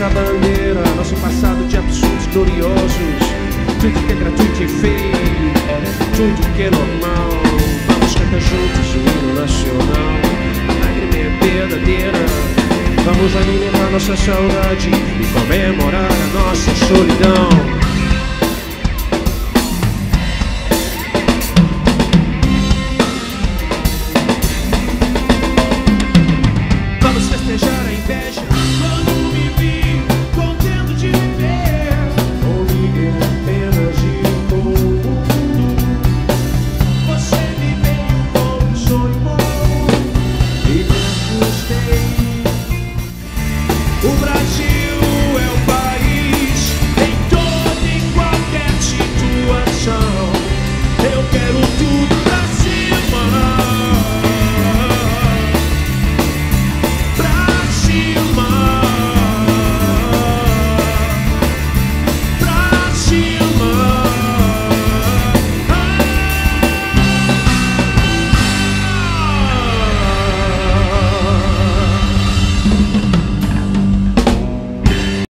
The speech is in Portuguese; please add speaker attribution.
Speaker 1: nossa bandeira, nosso passado de absurdos gloriosos. Tudo que é gratuito e feio, tudo que é normal. Vamos cantar juntos o hino nacional. A lágrima é verdadeira. Vamos alimentar nossa saudade e comemorar a nossa solidão.